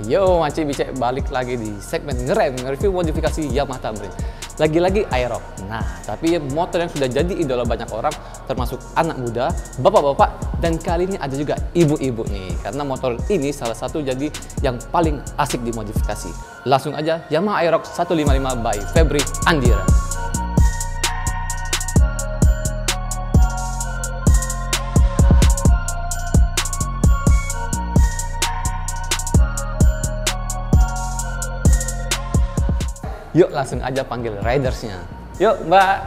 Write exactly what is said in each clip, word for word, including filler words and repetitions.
Yo, Maci Bicek balik lagi di segmen ngerem, nge-review modifikasi Yamaha Tamrin. Lagi-lagi Aerox. Nah, tapi motor yang sudah jadi idola banyak orang, termasuk anak muda, bapak-bapak, dan kali ini ada juga ibu-ibu nih. Karena motor ini salah satu jadi yang paling asik dimodifikasi. Langsung aja, Yamaha Aerox seratus lima puluh lima by Febri Andira. Yuk langsung aja panggil ridersnya. Yuk Mbak.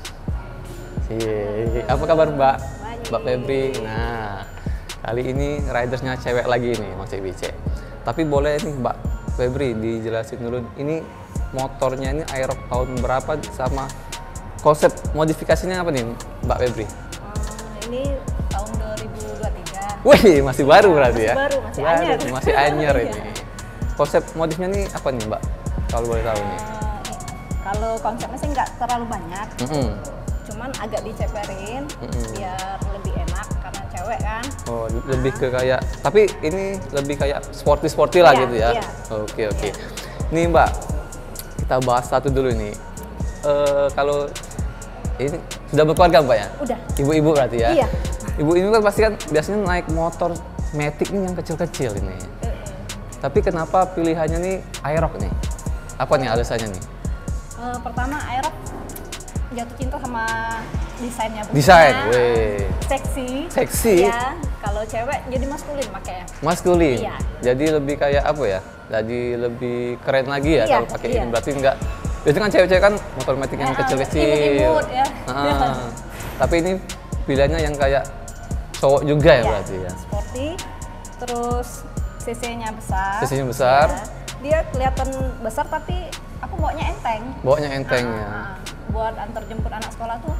Hei, apa kabar Mbak? Mbak Febri. Nah, kali ini ridersnya cewek lagi nih, Maci Bicek. Tapi boleh nih Mbak Febri dijelasin dulu, ini motornya ini Aerox tahun berapa sama konsep modifikasinya apa nih Mbak Febri? Hmm, ini tahun dua ribu dua puluh tiga. Wih, masih baru berarti masih ya? Baru, masih baru, anyer. Masih anyer ini. Konsep modifnya nih apa nih Mbak? Kalau boleh tahu nih. Kalau konsepnya sih nggak terlalu banyak, Mm -mm. cuman agak diceperin Mm -mm. biar lebih enak karena cewek kan. Oh, lebih ke kayak, tapi ini lebih kayak sporty-sporty lah Iya, gitu ya? iya. Oke, oke. Iya. Nih Mbak, kita bahas satu dulu nih. Eh, kalau ini sudah berkeluarga Mbak ya? Udah. Ibu-ibu berarti ya? Iya. Ibu-ibu kan pasti kan biasanya naik motor Matic nih yang kecil-kecil ini. Uh-uh. Tapi kenapa pilihannya nih Aerox nih? Apa nih alasannya nih? Uh, pertama Aerox jatuh cinta sama desainnya. Desain, bentuknya, weh. Seksi. Seksi. Ya, kalau cewek jadi maskulin makanya. Maskulin. Iya. Jadi lebih kayak apa ya? Jadi lebih keren lagi ya Iya, kalau pakai iya. ini. Berarti enggak. Biasanya kan cewek-cewek kan motor Matic yang Eh, kecil-kecil. imut-imut ya. Ah, tapi ini pilihannya yang kayak cowok juga ya Iya, berarti ya. Sporty, terus cc-nya besar. Cc-nya besar. Ya. Dia kelihatan besar tapi aku bawanya enteng. Bawanya enteng ya. Ah, ah. Buat antar jemput anak sekolah tuh.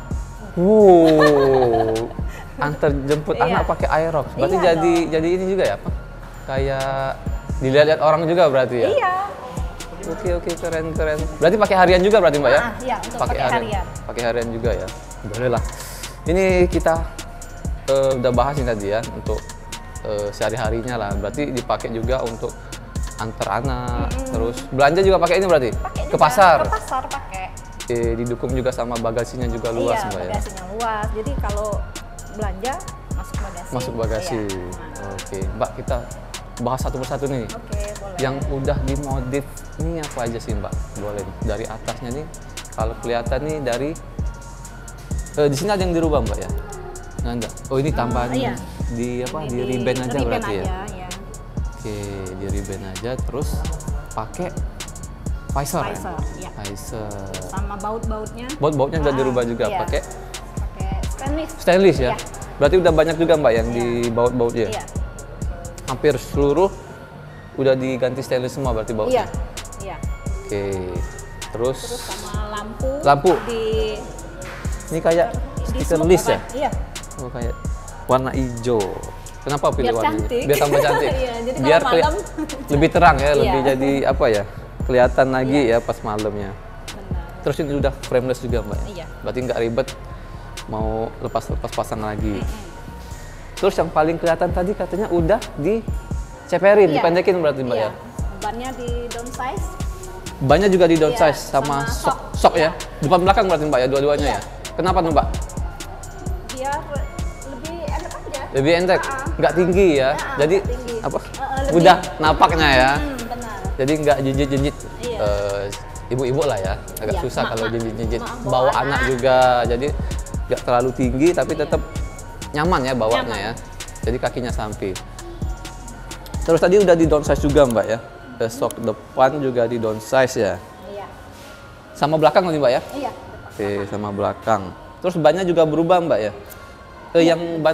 Wow. Antar jemput Iya. anak pakai Aerox. Berarti Iya jadi dong. jadi ini juga ya, apa? Kayak dilihat-lihat orang juga berarti ya. Iya. Oke oke keren keren. Berarti pakai harian juga berarti Mbak ya? Ah, iya, untuk pakai harian. Pakai harian juga ya. Boleh lah. Ini kita eh, udah bahas ini tadi ya untuk eh, sehari-harinya lah. Berarti dipakai juga untuk antar anak, Mm-mm. terus belanja juga pakai ini berarti? Pakai Ke juga, pasar? Ke pasar pakai. Oke, didukung juga sama bagasinya juga luas Iya, Mbak ya? bagasinya luas. Jadi kalau belanja masuk bagasi. Masuk bagasi. Iya. Nah. Oke, Mbak kita bahas satu persatu nih. Oke, boleh. Yang udah dimodif ini apa aja sih Mbak? Boleh dari atasnya nih. Kalau kelihatan nih dari eh, di sini ada yang dirubah Mbak ya? Nggak ada. Oh ini tambahan iya. di apa? Ini Di ribbon aja ribbon berarti ya? aja, ya. Oke, di ribbon aja terus pakai visor. Visor, ya? ya. Visor. Sama baut-bautnya. Baut-bautnya udah Ah, dirubah juga iya. pakai Pakai stainless. stainless ya? Iya. Berarti udah banyak juga Mbak yang Iya. di baut-bautnya? Iya. Hampir seluruh udah diganti stainless semua berarti bautnya? Iya. Iya. Oke. Terus, Terus sama lampu. Lampu. Di ini kayak di stiker smoke list ya? apa? Iya. Oh kayak warna hijau. Kenapa pilih Biar warna hijau? cantik. Biar tambah cantik. Iya, jadi kalau Biar keli- malam lebih terang ya, Iya. lebih jadi apa ya? Kelihatan lagi Iya. ya pas malamnya. Benar. Terus ini udah frameless juga Mbak. Iya. Berarti nggak ribet mau lepas-lepas pasang lagi. Terus yang paling kelihatan tadi katanya udah diceperin, Iya. dipendekin berarti Mbak Iya. ya? Bannya di downsize. Bannya juga di downsize Iya, sama, sama sok, sok. sok ya? Iya. Depan belakang berarti Mbak ya, dua-duanya Iya. ya? Kenapa tuh Mbak? Biar lebih enak aja. Lebih entek, Ah, ah. nggak tinggi ya? Ah, ah, Jadi nggak tinggi. apa? Ah, ah, lebih- Mudah napaknya ya? Hmm, benar. Jadi nggak jinjit-jinjit. Iya. Eh, ibu-ibu lah ya, agak Iya, susah mak- kalau mak- jinjit-jinjit. mak- Bawa bawa anak anak. juga, jadi nggak terlalu tinggi tapi Iya. tetap nyaman ya bawanya Nyaman. ya. Jadi kakinya sampai. Terus tadi udah di downsize juga Mbak ya? Ke sok depan juga di downsize ya? Iya. Sama belakang nih Mbak ya? Iya. Oke, sama belakang. Terus bannya juga berubah Mbak ya? Eh, Iya. yang ban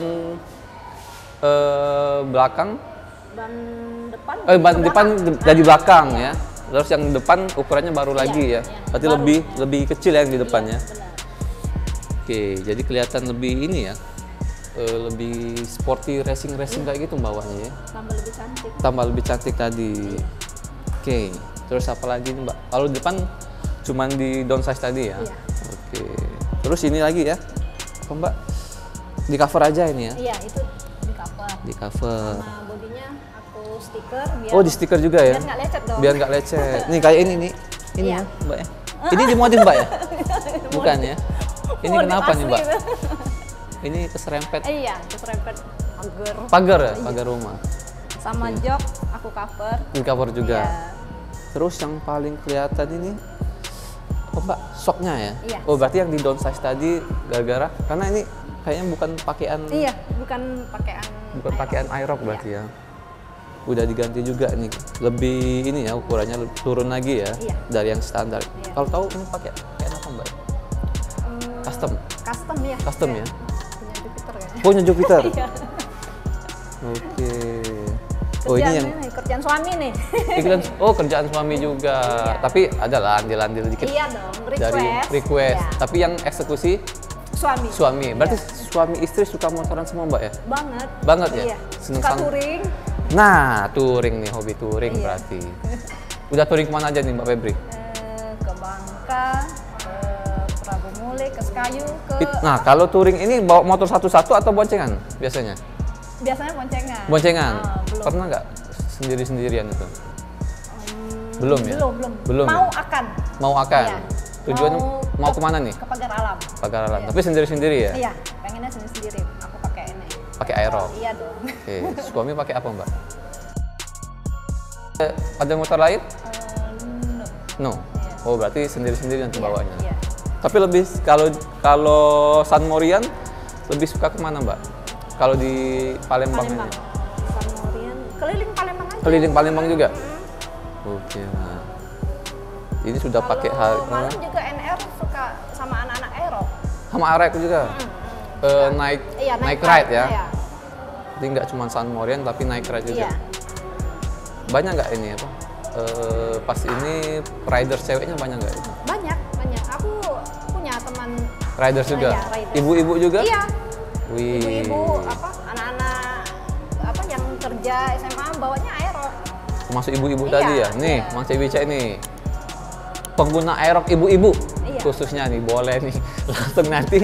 eh, belakang, Ban depan. eh ban ke depan belakang. de- dari belakang Iya. ya. Terus yang depan ukurannya baru Iya, lagi ya. iya. Berarti Baru. lebih lebih kecil ya yang di depannya. Iya, benar. Oke, jadi kelihatan lebih ini ya. eh, lebih sporty racing-racing kayak gitu bawahnya ya. Tambah lebih cantik. Tambah lebih cantik tadi. Oke, terus apa lagi nih Mbak? Kalau di depan cuman di downsize tadi ya? Iya. Oke. Terus ini lagi ya? Apa Mbak? Di cover aja ini ya? Iya, itu di cover. Di cover. Sama bodinya aku stiker biar Oh, di stiker juga ya? biar nggak lecet dong. Biar nggak lecet. Nih kayak ini nih. Ini Iya. ya, Mbak ya. Ini dimodif Mbak ya? Bukan ya? Ini Modif kenapa nih asli Mbak? itu. Ini keserempet Eh, iya, keserempet pagar. pagar ya, Iya. pagar rumah. Sama jok aku cover. Ini cover juga. Iya. Terus yang paling kelihatan ini apa Mbak? Soknya ya? Iya. Oh, berarti yang di downsize tadi gara-gara karena ini kayaknya bukan pakaian Iya, bukan pakaian. bukan aerob. pakaian aerob berarti Iya. ya. Udah diganti juga nih. Lebih ini ya ukurannya lebih turun lagi ya Iya. dari yang standar. Iya. Kalau tahu ini pakai pakaian apa Mbak? Hmm, Custom. Custom ya. Custom Iya. ya? Punya Jupiter kayaknya. Punya Jupiter. Iya. Oke. Oh ini Kerjaan yang ini, kerjaan suami nih. iklan. Oh kerjaan suami juga. Iya. Tapi adalah andil-andil dikit Iya dong, request. dari request. Iya. Tapi yang eksekusi Suami. suami. Berarti Iya. suami istri suka motoran semua Mbak ya? Banget. Banget ya? Iya. Seneng Suka sang- touring. Nah touring nih, hobi touring Iya. berarti. Udah touring kemana aja nih Mbak Febri? Eh, ke Bangka, ke Prabu Mule, ke Sekayu, ke It- Nah kalau touring ini bawa motor satu-satu atau boncengan biasanya? biasanya boncengan. Boncengan? Ah, belum. Pernah nggak sendiri-sendirian itu? Hmm, Belum ya? Belum, belum. Belum Mau ya? akan. Mau akan? Iya. Tujuannya mau, ke- kemana nih? Ke Pagar Alam. Pagar Alam. Iya. Tapi sendiri-sendiri ya? Iya, pengennya sendiri-sendiri. Aku pakai ini. Pakai aerob? Iya dong. Oke, suami pakai apa Mbak? Eh, Ada motor lain? Eh, No. no. Iya. Oh berarti sendiri-sendiri nanti Iya, bawanya. Iya. Tapi lebih kalau kalau San Morian lebih suka kemana Mbak? Kalau di Palembang, Palembang. aja? San Morian. Keliling Palembang aja. Keliling Palembang juga? Mm-mm. Oke nah. Ini sudah Kalau pakai hari malam juga N R suka sama anak-anak aero. sama Arek juga. Eh, naik Iya, naik ride ya. Iya. Jadi nggak cuma San Morian tapi naik ride juga. Iya. Banyak nggak ini apa? Eh, pas ini riders ceweknya banyak nggak? ini? Banyak, banyak. Aku punya teman Riders juga? Iya, riders. Ibu-ibu juga? Iya. Wih. Ibu-ibu apa anak-anak apa yang kerja S M A bawanya aero. Masuk ibu-ibu Iya, tadi ya? Nih, iya. Mang Cebice nih. Pengguna aerok ibu-ibu Iya. khususnya nih, boleh nih. Langsung nanti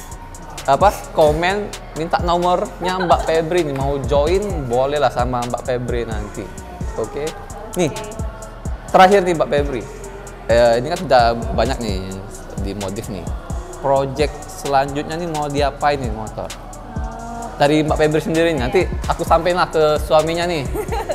apa komen minta nomornya Mbak Febri nih, mau join boleh lah sama Mbak Febri nanti. Oke. Nih, terakhir nih Mbak Febri. Eh, ini kan sudah banyak nih di modif nih. Project selanjutnya nih mau diapain nih motor? Dari Mbak Febri sendiri nih, nanti aku sampein lah ke suaminya nih.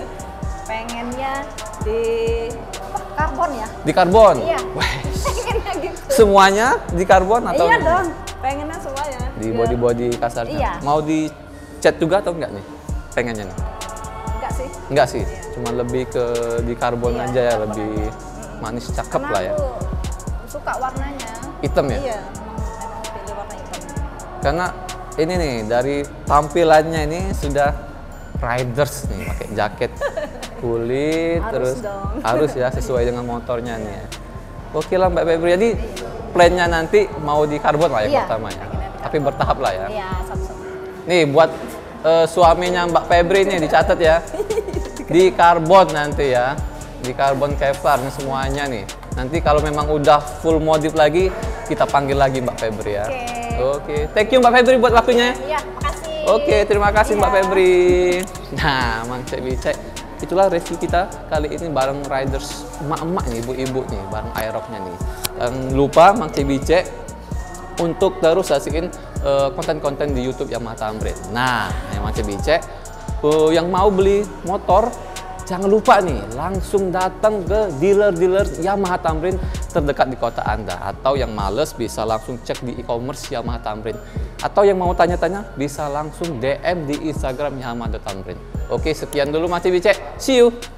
Pengennya di apa, karbon ya? Di karbon. Iya. Wah, Pengennya gitu. semuanya di karbon atau Iya dong. Pengennya semuanya. di Biar- body-body kasarnya? Iya. Mau di cat juga atau enggak nih? Pengennya nih? Enggak sih. Enggak sih, cuma lebih ke di karbon Iya, aja ya, karbon lebih aja. manis cakep Karena lah ya. aku suka warnanya. Hitam ya? Iya, memang, memang pilih warna hitam. Karena ini nih dari tampilannya ini sudah riders nih, pakai jaket kulit Harus terus dong. harus ya sesuai dengan motornya nih ya. Oke lah Mbak Febri, jadi plannya nanti mau di karbon lah ya Iya, pertama ya. pengennya di Tapi bertahap lah ya. Iya, satu-satu. Nih buat eh, suaminya Mbak Febri nih dicatat ya. Di karbon nanti ya. Di karbon Kevlar nih semuanya nih. Nanti kalau memang udah full modif lagi, kita panggil lagi Mbak Febri ya. Oke. Oke. Thank you Mbak Febri buat waktunya. Iya, makasih. Oke, terima kasih Mbak Iya. Febri. Nah, Mang Cek Bicek. Itulah review kita kali ini bareng riders emak-emak nih, ibu-ibu nih, bareng aeroknya nih. Jangan lupa Mang Cek Bicek untuk terus saksiin eh, konten-konten di YouTube Yamaha Tamrin. Nah, yang Mang Cek Bicek eh, yang mau beli motor, jangan lupa nih langsung datang ke dealer-dealer Yamaha Tamrin terdekat di kota Anda. Atau yang males bisa langsung cek di e-commerce Yamaha Tamrin. Atau yang mau tanya-tanya bisa langsung D M di Instagram Yamaha Tamrin. Oke, sekian dulu Mang Cek Bicek. See you.